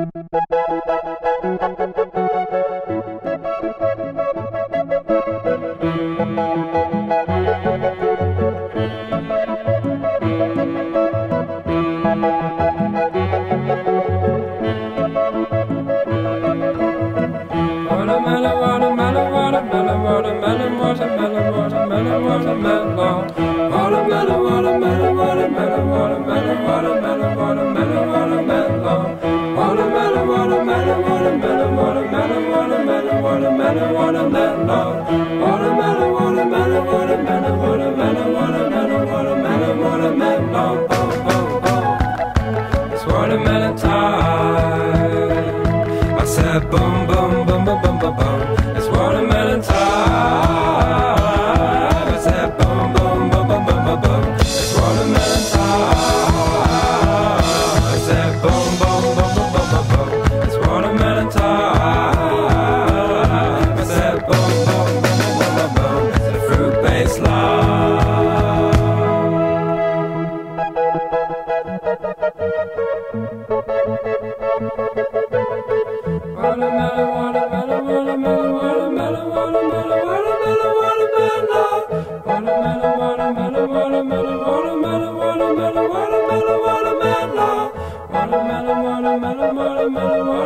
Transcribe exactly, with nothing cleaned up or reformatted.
It's watermelon time. I said boom, boom, boom, boom, boom, boom, boom. It's watermelon time. I said boom, boom, boom, boom, boom, boom, boom. It's watermelon time. I said boom, boom, boom, boom, boom, boom, boom. It's watermelon time. I said boom, boom, boom, boom, boom, boom, boom. It's a fruit-based love. Watermelon, watermelon, watermelon, watermelon, watermelon, watermelon, watermelon, watermelon, watermelon, watermelon, watermelon, watermelon, watermelon, watermelon, watermelon, watermelon, watermelon, watermelon.